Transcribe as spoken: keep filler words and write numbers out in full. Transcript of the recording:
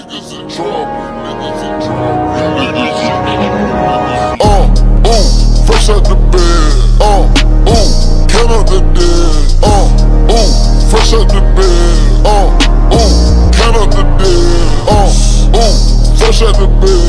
niggas in trouble, niggas in trouble, niggas in trouble. Uh, ooh, fresh out the bed. Uh, ooh, count out the dead. Uh, ooh, fresh out the bed. Uh, ooh, count out the dead. Uh, ooh, fresh out the bed.